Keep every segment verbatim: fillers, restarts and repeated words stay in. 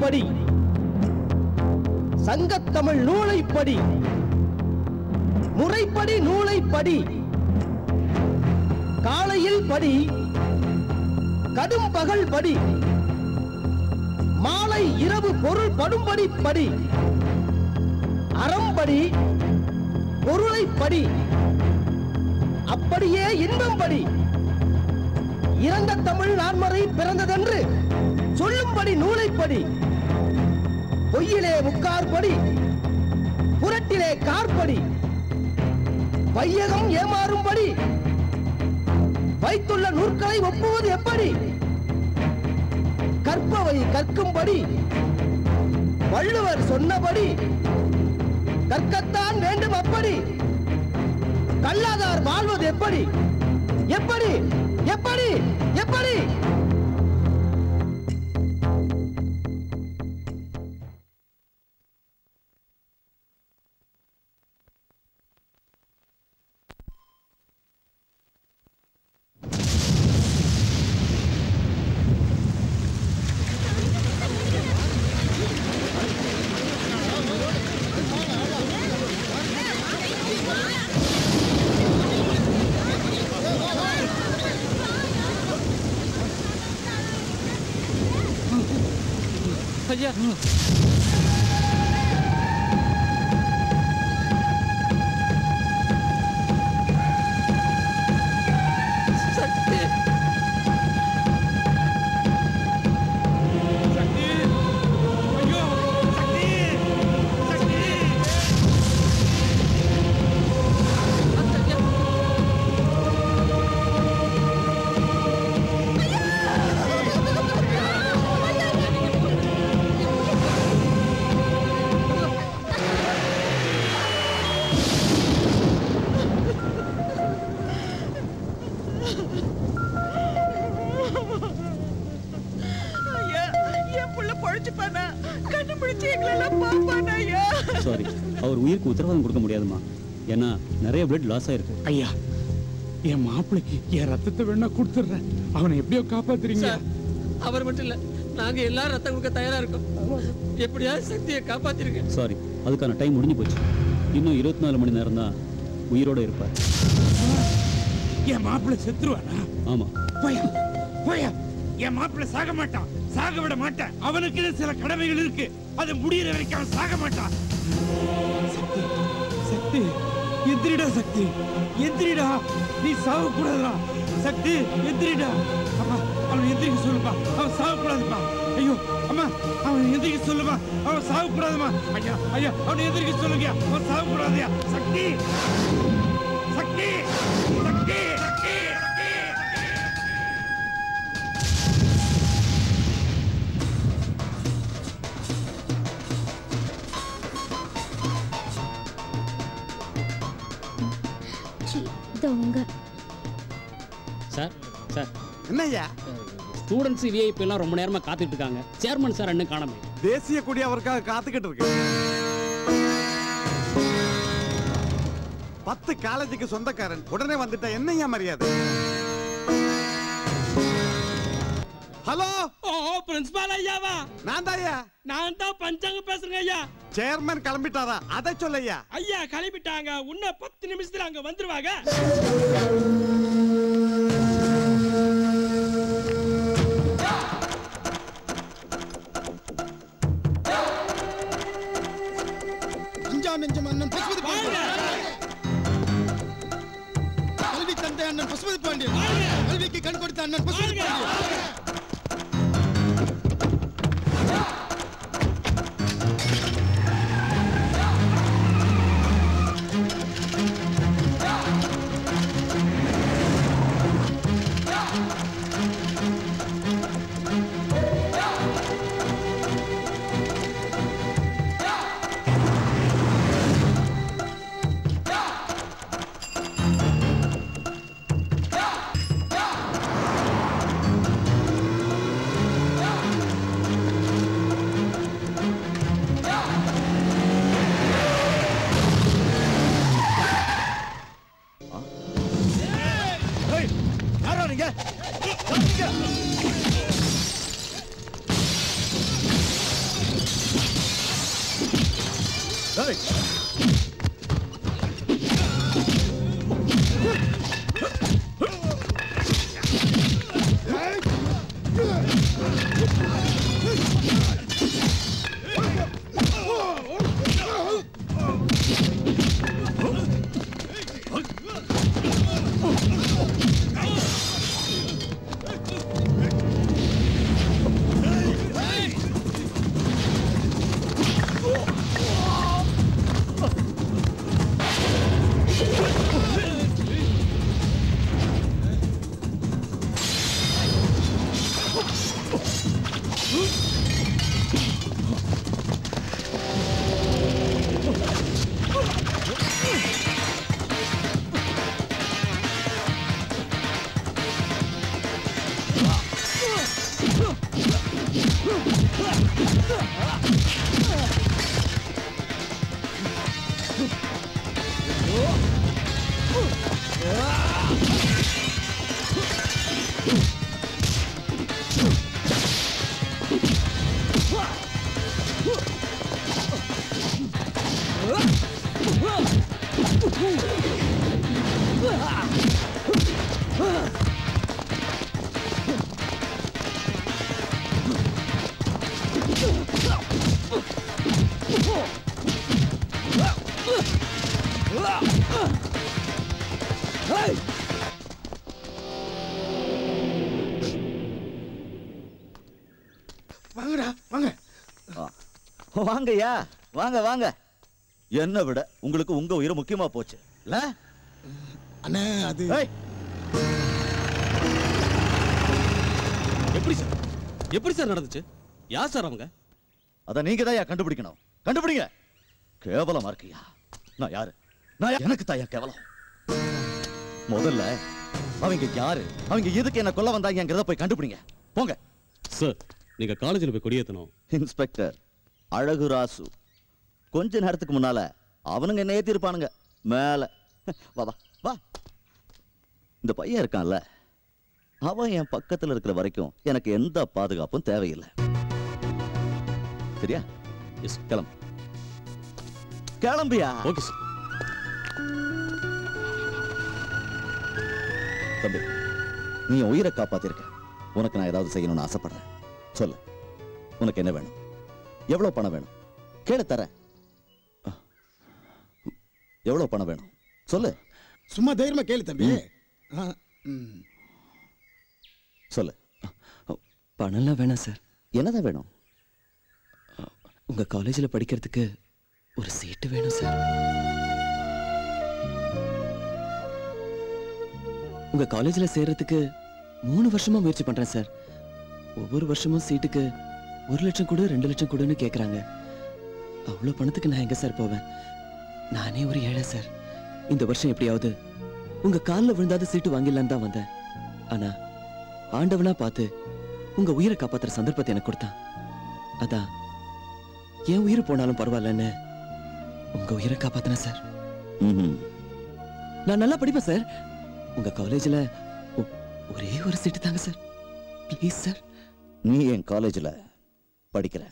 படி, சங்கத்தமிழ் நூலை படி, முறைப்படி நூலை படி, காலையில் படி, கடும் பகல் படி, மாலை இரவு பொருள் படும்படி படி, அறம்படி, பொருளை படி, அப்படியே இன்பம் படி, இறந்த தமிழ் நான்மறை பிறந்ததென்று சொல்லும்படி நூலை படி, பொய்யிலே முக்கார் படி, புரட்டிலே கார்படி, வையகம் ஏமாறும்படி வைத்துள்ள நூற்களை ஒப்புவது எப்படி? கற்பவை கற்கும்படி வள்ளுவர் சொன்னபடி கற்கத்தான் வேண்டும். அப்படி கல்லாதார் வாழ்வது எப்படி? எப்படி எப்படி எப்படி? ஐயா சக்தி சக்தி ஐயோ சக்தி சக்தி சாரி, அவர் உயிருக்கு உத்தரவாதம் கொடுக்க முடியாதுமா. ஏன்னா நிறைய பிளட் லாஸ் ஆயிருக்கு. ஐயா, என் மாப்பிளைக்கு என் ரத்தத்தை வேணா கொடுத்துடுறேன். அவனை எப்படியோ காப்பாத்துறீங்க. அவர் மட்டும் இல்ல, நாங்க எல்லாரும் ரத்தம் கொடுக்க தயாரா இருக்கோம். எப்படியாவது சக்தியை காப்பாத்திருங்க. சாரி, அதுக்கான டைம் முடிஞ்சு போச்சு. இன்னும் இருபத்தி நாலு மணி நேரம் தான் உயிரோட இருப்பார். என் மாப்பிள்ளை செத்துருவானா? ஆமா. போயா போயா, என் மாப்பிள்ளை சாக மாட்டான், சாக விட மாட்டேன். அவனுக்கு சில கடமைகள் இருக்கு, அது முடியற வரைக்கும் அவன் சாக மாட்டான். சக்தி சக்தி எந்திரிடா, சக்தி எந்திரிடா, நீ சாக கூடாதுடா. சக்தி எந்திரிடா. அப்பா அவன் எந்திரிக்க சொல்லுப்பா, அவன் சாக கூடாதுப்பா. ஐயோ அம்மா, அவன் எந்திரிக்க சொல்லுமா, அவன் சாக கூடாதுமா. ஐயா ஐயா, அவனை எந்திரிக்க சொல்லுங்க, அவன் சாக கூடாதுயா. சக்தி சக்தி சக்தி சக்தி சார் சார் என்னய்யா? ஸ்டூடெண்ட்ஸ் விஐபி எல்லாம் ரொம்ப நேரமா காத்துட்டு இருக்காங்க. சேர்மன் சார் என்ன காணமே? தேசிய கொடி அவருக்காக காத்துக்கிட்டு இருக்கு. பத்து காலேஜுக்கு சொந்தக்காரன் உடனே வந்துட்டா என்னய்யா மரியாதை? ஹலோ, ஓ பிரின்சிபால் ஐயாவா? நான் தான் ஐயா. நான் தான் பஞ்சாங்க பேசுறேன் ஐயா. சேர்மன் கிளம்பிட்டாரா? அதை சொல்லையா. ஐயா கிளம்பிட்டாங்க, இன்னும் பத்து நிமிஷத்துல அங்க வந்துருவாங்க. அஞ்சா நெஞ்சம் அண்ணன் பசுபதி பாண்டியன், கல்வி தந்தை அண்ணன் பசுபதி பாண்டியன், கல்விக்கு கண் கொடுத்த அண்ணன் பசுபதி பாண்டியன். வாங்கடா வாங்க வாங்கய்யா வாங்க வாங்க. என்ன விட உங்களுக்கு உங்க உயிர் முக்கியமா போச்சு இல்ல அண்ணே? அது எப்படி சார் எப்படி சார் நடந்துச்சு? யார் சார் அவங்க? அத நீங்க தான் கண்டுபிடிக்கணும். கண்டுபிடிங்க. கேவலமா இருக்கியா? நான் யாரு? நான் எனக்கு தாயா கேவலம். முதல்ல அவங்க யாரு, அவங்க எதுக்கு என்ன கொல்ல வந்தாங்கிறத போய் கண்டுபிடிங்க. போங்க சார். நீங்க காலேஜில் போய் கொடியேற்றணும். இன்ஸ்பெக்டர் அழகு ராசு கொஞ்ச நேரத்துக்கு முன்னால அவனுங்க என்ன ஏத்திருப்பானுங்க மேல. வா வா வா. இந்த பையன் இருக்கான்ல, அவன் என் பக்கத்துல இருக்கிற வரைக்கும் எனக்கு எந்த பாதுகாப்பும் தேவையில்லை. சரியா? எஸ், கிளம்பு. கிளம்பியா? Okay sir. தம்பி, நீ உயிரை காப்பாத்திருக்க. உனக்கு நான் ஏதாவது செய்யணும்னு ஆசைப்படுறேன். சொல்லு, உனக்கு என்ன வேணும்? எவ்வளவு பணம் வேணும்? கேளு, தரேன். எவ்வளவு பணம் வேணும் சொல்லு. சும்மா தைரியமா கேளு தம்பி. சொல்லு. பணம்லாம் வேணாம் சார். என்னதான் வேணும்? உங்க காலேஜில் படிக்கிறதுக்கு ஒரு சீட்டு வேணும் சார். உங்க காலேஜில் சேர்றதுக்கு மூணு வருஷமா முயற்சி பண்றேன் சார். ஒவ்வொரு வருஷமும் சீட்டுக்கு ஒரு லட்சம் கூட ரெண்டு லட்சம் கூடன்னு கேட்குறாங்க. அவ்வளோ பணத்துக்கு நான் எங்க சார் போவேன்? நானே ஒரு ஏழை சார். இந்த வருஷம் எப்படியாவது உங்க காலில் விழுந்தாத சீட்டு வாங்கிடலான்னு தான் வந்தேன். ஆனா ஆண்டவனா பார்த்து உங்க உயிரை காப்பாத்துற சந்தர்ப்பத்தை எனக்கு கொடுத்தான். அதான் என் உயிர் போனாலும் பரவாயில்லன்னு உங்க உயிரை காப்பாத்தினேன் சார். நான் நல்லா படிப்பேன் சார். உங்க காலேஜில் ஒரே ஒரு சீட்டு தாங்க சார். Please sir. நீ என் காலேஜில் படிக்கிற?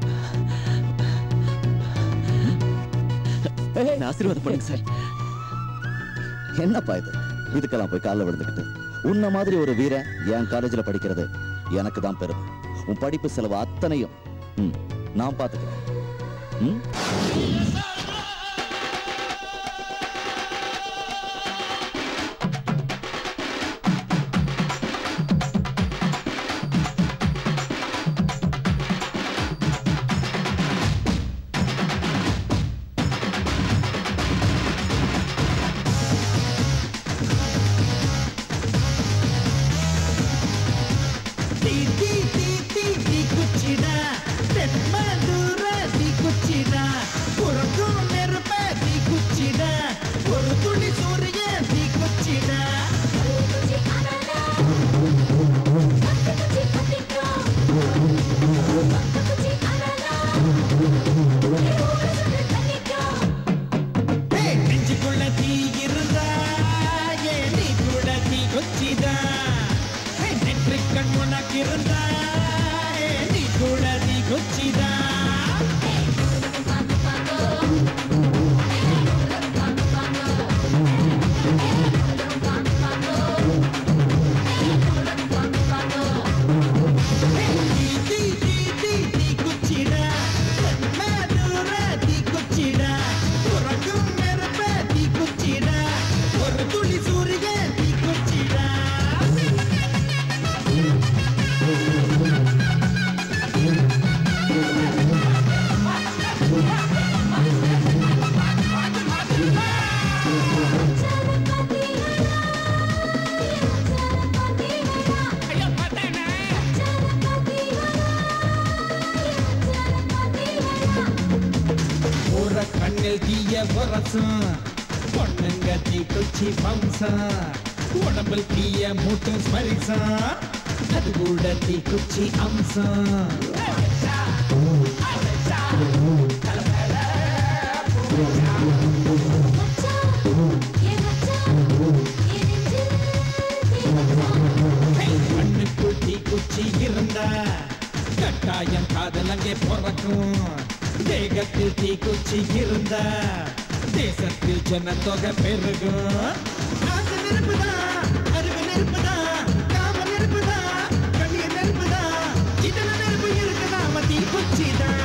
ஆசீர்வாதம் பண்ணுங்க சார். என்னப்பா இது? இதுக்கெல்லாம் போய் காலில் விழுந்துக்கிட்டு உன்ன மாதிரி ஒரு வீரன் என் காலேஜில் படிக்கிறது எனக்கு தான் பெருமை. உன் படிப்பு செலவு அத்தனையும் நான் பார்த்துக்கிறேன். ம் Hey, தீய உரசும் பொண்ணுங்க தீ குச்சி பம்சம் உடம்பில் தீய மூட்டும் ஸ்பரிசம் அது கூட தீ குச்சி அம்சம் கண்ணுக்குள் தீ குச்சி இருந்தா கட்டாயம் காதல் அங்கே பிறக்கும் தேகத்தில் தீ குச்சி இருந்தா தேசத்தில் ஜனத்தொகை பெருகும் ஆசை நெருப்புதான் அறிவு நெருப்புதான் காம நெருப்புதான் கண்ணிய நெருப்புதான் இதன நெருப்பு இருக்குதா தீ குச்சிதான்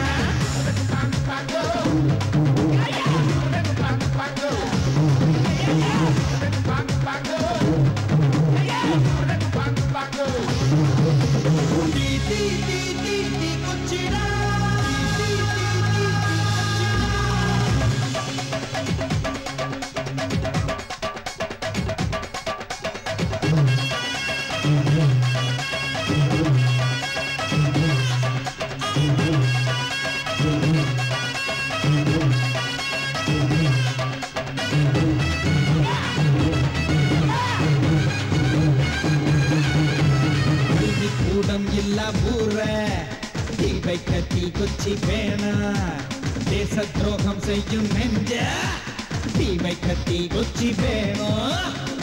தீ குச்சி வேணா தேச துரோகம் செய்யும் நெஞ்ச தீ வைக்க தீ குச்சி வேணும்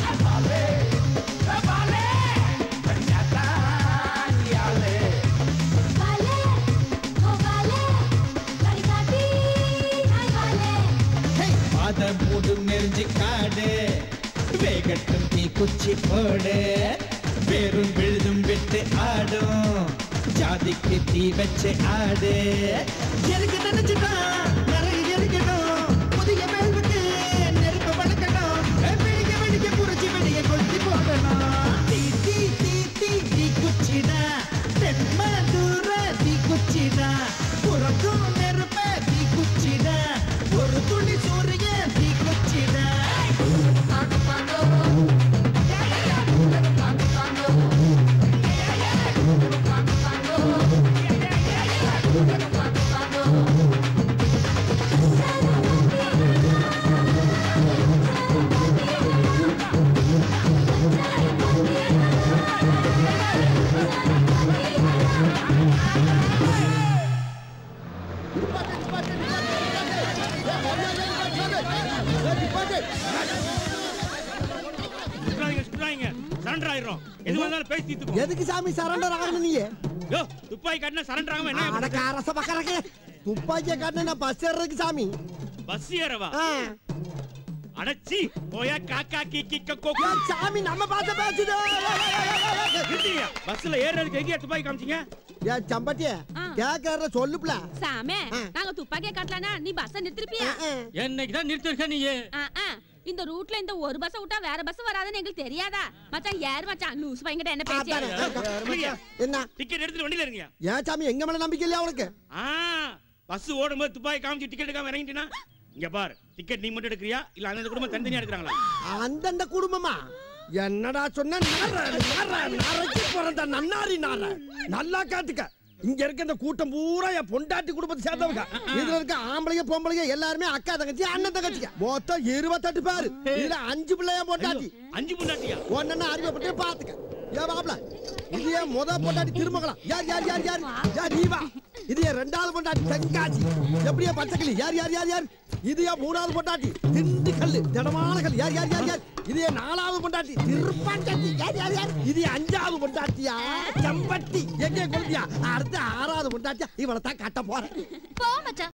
பாத மூடும் நெறிஞ்சு காடு வேகட்டும் தீ குச்சி போடு வேறும் விழுதும் விட்டு ஆடும் ஜாதிக்கு தீ வச்சு ஆடு எருக்கு நினைச்சுட்டா நிறைய எரிக்கணும் புதிய வேல்விட்டு நெருப்பு வளர்க்கணும் வெடிக்க வெடிக்க புரிச்சு வெடிக்க கொளுத்தி போடணும் தீ தீ தீ தீ தீ குச்சிடா தென்ம தூர தீ குச்சிடா புறக்கும் நெருப்ப தீ குச்சிடா ஒரு துளி சூரிய தீ குச்சிடா எதுக்கு சாமி சரண்டர் ஆகணும் நீ துப்பாக்கி காட்டினா சரண்டர் ஆகாம என்ன அடக்க அரச பக்கறக்க துப்பாக்கிய காட்டினா பஸ் ஏறதுக்கு சாமி பஸ் ஏறவா அடச்சி போயா காக்கா கீ கீ கோ சாமி நம்ம பாத்த பேசுது பஸ்ல ஏறதுக்கு எங்க துப்பாக்கி காமிச்சீங்க ஏ சம்பட்டியே கேக்கற சொல்லுப்ல சாமே நாங்க துப்பாக்கிய காட்டலனா நீ பஸ் நிறுத்திருப்பியா என்னைக்கு தான் நிறுத்திருக்க நீ இந்த ரூட்ல இந்த ஒரு பஸ் விட்டா வேற பஸ் வராதுன்னு எங்களுக்கு தெரியாதா மச்சான் யார் மச்சான் லூஸ் பையன்கிட்ட என்ன பேசியா என்ன டிக்கெட் எடுத்து வண்டில இருங்க ஏன் சாமி எங்க மேல நம்பிக்கை இல்லையா உனக்கு பஸ் ஓடும்போது துப்பாக்கி காமிச்சு டிக்கெட் எடுக்காம இறங்கிட்டீனா இங்க பார் டிக்கெட் நீ மட்டும் எடுக்கறியா இல்ல அந்த குடும்பம் தனித்தனியா எடுக்கறாங்களா அந்த குடும்பமா என்னடா சொன்ன நரக்கி போறத நன்னாரி நார நல்லா காட்டுக்க இங்க இருக்க இந்த கூட்டம் பூரா என் பொண்டாட்டி குடும்பத்தை சேர்ந்தவங்க இதுல இருக்க ஆம்பளைங்க பொம்பளைங்க எல்லாருமே அக்கா தங்கச்சி அண்ணன் தங்கச்சிங்க மொத்தம் இருபத்தெட்டு பேரு இதுல அஞ்சு பிள்ளைய பொண்டாட்டி அஞ்சு பொண்டாட்டியா ஒன்னு அறிவிப்பட்டு பாத்துக்க ஏன் பாப்ல இது ஏன் முத பொண்டாட்டி திருமகலாம் யார் யார் யார் யார் யார் நீவா இது ஏன் ரெண்டாவது பொண்டாட்டி தெங்காச்சி எப்படியா பச்சைக்கிளி யார் யார் யார் யார் இது ஏன் மூணாவது பொண்டாட்டி திண்டுக்கல் திடமான கல் யார் யார் யார் யார் இது ஏன் நாலாவது பொண்டாட்டி திருப்பாண்டி யார் யார் யார் இது அஞ்சாவது பொண்டாட்டியா செம்பட்டி எங்கே கொள்ளியா அடுத்த ஆறாவது பொண்டாட்டியா இவளை தான் கட்ட போறேன் போ மச்சான்